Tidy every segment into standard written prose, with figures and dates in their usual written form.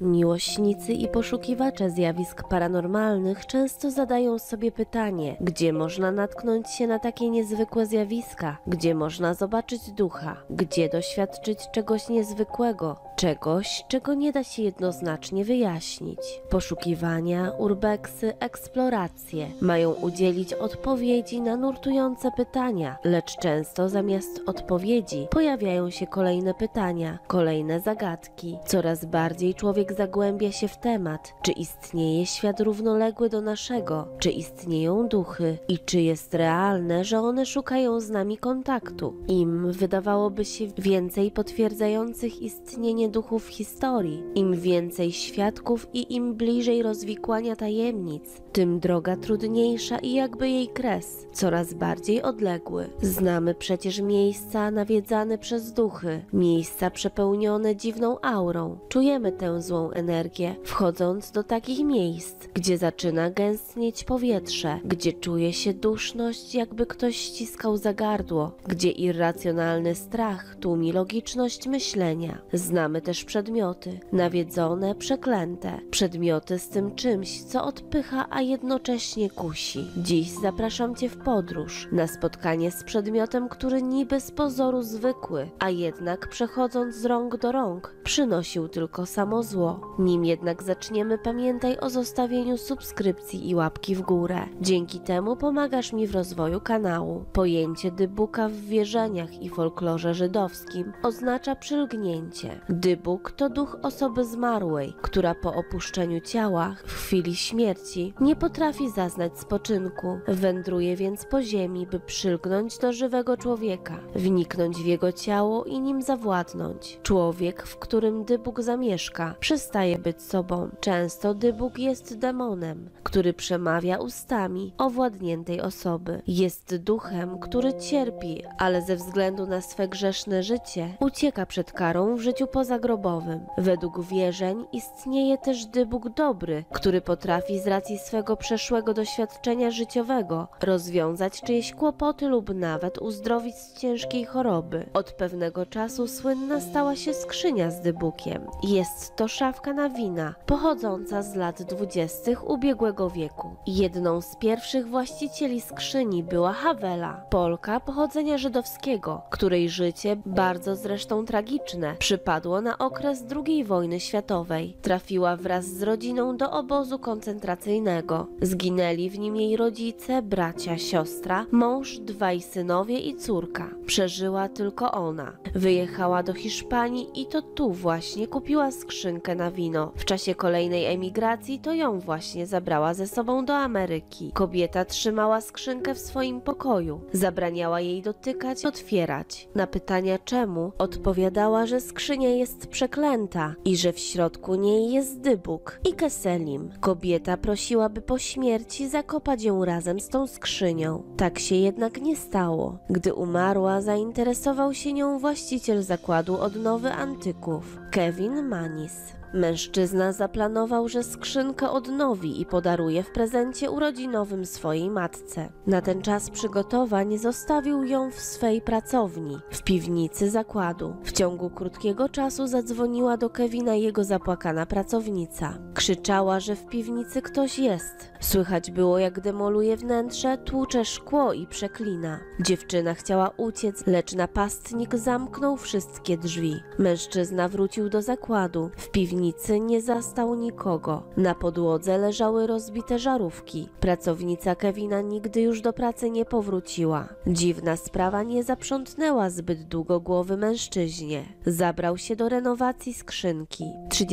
Miłośnicy i poszukiwacze zjawisk paranormalnych często zadają sobie pytanie, gdzie można natknąć się na takie niezwykłe zjawiska, gdzie można zobaczyć ducha, gdzie doświadczyć czegoś niezwykłego, czegoś, czego nie da się jednoznacznie wyjaśnić. Poszukiwania, urbexy, eksploracje mają udzielić odpowiedzi na nurtujące pytania, lecz często zamiast odpowiedzi pojawiają się kolejne pytania, kolejne zagadki. Coraz bardziej człowiek zagłębia się w temat, czy istnieje świat równoległy do naszego, czy istnieją duchy i czy jest realne, że one szukają z nami kontaktu. Im wydawałoby się więcej potwierdzających istnienie duchów w historii, im więcej świadków i im bliżej rozwikłania tajemnic, tym droga trudniejsza i jakby jej kres coraz bardziej odległy. Znamy przecież miejsca nawiedzane przez duchy, miejsca przepełnione dziwną aurą. Czujemy tę złą energię, wchodząc do takich miejsc, gdzie zaczyna gęstnieć powietrze, gdzie czuje się duszność, jakby ktoś ściskał za gardło, gdzie irracjonalny strach tłumi logiczność myślenia. Znamy też przedmioty, nawiedzone, przeklęte, przedmioty z tym czymś, co odpycha, a jednocześnie kusi. Dziś zapraszam Cię w podróż, na spotkanie z przedmiotem, który niby z pozoru zwykły, a jednak przechodząc z rąk do rąk, przynosił tylko samo zło. Nim jednak zaczniemy, pamiętaj o zostawieniu subskrypcji i łapki w górę. Dzięki temu pomagasz mi w rozwoju kanału. Pojęcie dybuka w wierzeniach i folklorze żydowskim oznacza przylgnięcie. Dybuk to duch osoby zmarłej, która po opuszczeniu ciała w chwili śmierci nie potrafi zaznać spoczynku. Wędruje więc po ziemi, by przylgnąć do żywego człowieka, wniknąć w jego ciało i nim zawładnąć. Człowiek, w którym dybuk zamieszka, przestaje być sobą. Często dybuk jest demonem, który przemawia ustami owładniętej osoby. Jest duchem, który cierpi, ale ze względu na swe grzeszne życie ucieka przed karą w życiu pozagrobowym. Według wierzeń istnieje też dybuk dobry, który potrafi z racji swego przeszłego doświadczenia życiowego rozwiązać czyjeś kłopoty lub nawet uzdrowić z ciężkiej choroby. Od pewnego czasu słynna stała się skrzynia z dybukiem. Jest to szafka na wina, pochodząca z lat 20. ubiegłego wieku. Jedną z pierwszych właścicieli skrzyni była Hawela, Polka pochodzenia żydowskiego, której życie, bardzo zresztą tragiczne, przypadło na okres II wojny światowej. Trafiła wraz z rodziną do obozu koncentracyjnego. Zginęli w nim jej rodzice, bracia, siostra, mąż, dwaj synowie i córka. Przeżyła tylko ona. Wyjechała do Hiszpanii i to tu właśnie kupiła skrzynkę na wino. W czasie kolejnej emigracji to ją właśnie zabrała ze sobą do Ameryki. Kobieta trzymała skrzynkę w swoim pokoju. Zabraniała jej dotykać, otwierać. Na pytania czemu odpowiadała, że skrzynia jest przeklęta i że w środku niej jest dybuk i keselim. Kobieta prosiła, by po śmierci zakopać ją razem z tą skrzynią. Tak się jednak nie stało. Gdy umarła, zainteresował się nią właściciel zakładu odnowy antyków, Kevin Manis. Mężczyzna zaplanował, że skrzynkę odnowi i podaruje w prezencie urodzinowym swojej matce. Na ten czas przygotowań zostawił ją w swej pracowni, w piwnicy zakładu. W ciągu krótkiego czasu zadzwoniła do Kevina jego zapłakana pracownica. Krzyczała, że w piwnicy ktoś jest. Słychać było, jak demoluje wnętrze, tłucze szkło i przeklina. Dziewczyna chciała uciec, lecz napastnik zamknął wszystkie drzwi. Mężczyzna wrócił do zakładu. W piwnicy nie zastał nikogo. Na podłodze leżały rozbite żarówki. Pracownica Kevina nigdy już do pracy nie powróciła. Dziwna sprawa nie zaprzątnęła zbyt długo głowy mężczyźnie. Zabrał się do renowacji skrzynki.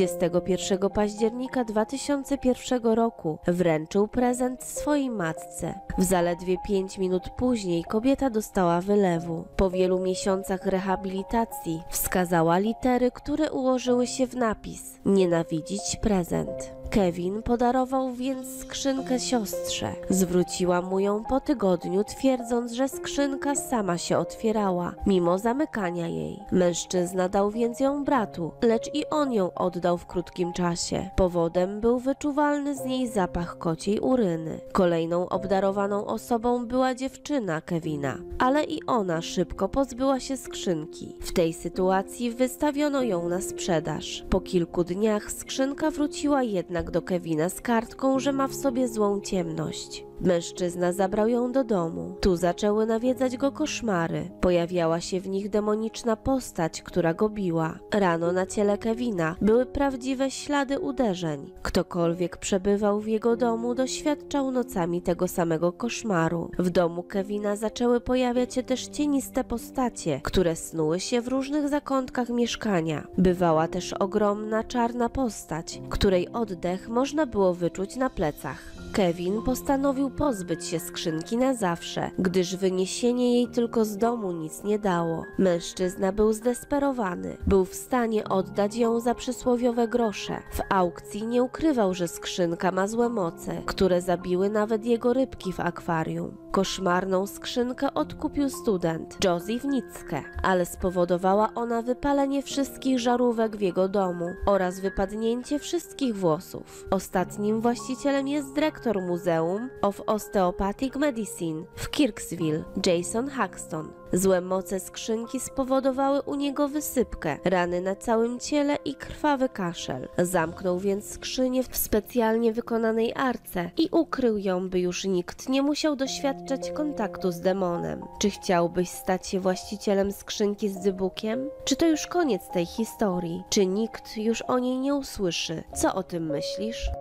31 października 2001 roku wręczył prezent swojej matce. W zaledwie 5 minut później kobieta dostała wylewu. Po wielu miesiącach rehabilitacji wskazała litery, które ułożyły się w napis: nienawidzić prezent. Kevin podarował więc skrzynkę siostrze. Zwróciła mu ją po tygodniu, twierdząc, że skrzynka sama się otwierała, mimo zamykania jej. Mężczyzna dał więc ją bratu, lecz i on ją oddał w krótkim czasie. Powodem był wyczuwalny z niej zapach kociej uryny. Kolejną obdarowaną osobą była dziewczyna Kevina, ale i ona szybko pozbyła się skrzynki. W tej sytuacji wystawiono ją na sprzedaż. Po kilku dniach skrzynka wróciła jednak do Kevina z kartką, że ma w sobie złą ciemność. Mężczyzna zabrał ją do domu. Tu zaczęły nawiedzać go koszmary. Pojawiała się w nich demoniczna postać, która go biła. Rano na ciele Kevina były prawdziwe ślady uderzeń. Ktokolwiek przebywał w jego domu, doświadczał nocami tego samego koszmaru. W domu Kevina zaczęły pojawiać się też cieniste postacie, które snuły się w różnych zakątkach mieszkania. Bywała też ogromna czarna postać, której oddech można było wyczuć na plecach. Kevin postanowił pozbyć się skrzynki na zawsze, gdyż wyniesienie jej tylko z domu nic nie dało. Mężczyzna był zdesperowany. Był w stanie oddać ją za przysłowiowe grosze. W aukcji nie ukrywał, że skrzynka ma złe moce, które zabiły nawet jego rybki w akwarium. Koszmarną skrzynkę odkupił student Joseph Nitzke, ale spowodowała ona wypalenie wszystkich żarówek w jego domu oraz wypadnięcie wszystkich włosów. Ostatnim właścicielem jest dyrektor Museum of Osteopathic Medicine w Kirksville, Jason Haxton. Złe moce skrzynki spowodowały u niego wysypkę, rany na całym ciele i krwawy kaszel. Zamknął więc skrzynię w specjalnie wykonanej arce i ukrył ją, by już nikt nie musiał doświadczać kontaktu z demonem. Czy chciałbyś stać się właścicielem skrzynki z dybukiem? Czy to już koniec tej historii? Czy nikt już o niej nie usłyszy? Co o tym myślisz?